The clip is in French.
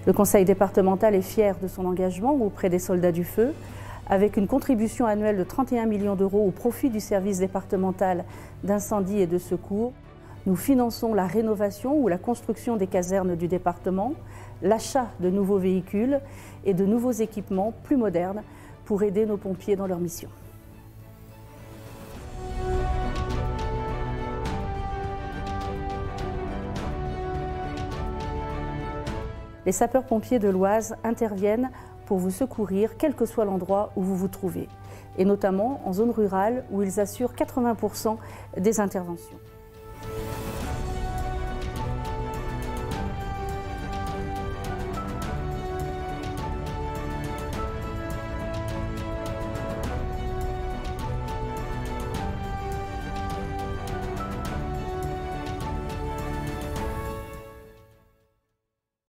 Le conseil départemental est fier de son engagement auprès des soldats du feu, avec une contribution annuelle de 31 millions d'euros au profit du service départemental d'incendie et de secours. Nous finançons la rénovation ou la construction des casernes du département, l'achat de nouveaux véhicules et de nouveaux équipements plus modernes pour aider nos pompiers dans leur mission. Les sapeurs-pompiers de l'Oise interviennent pour vous secourir, quel que soit l'endroit où vous vous trouvez, et notamment en zone rurale où ils assurent 80% des interventions.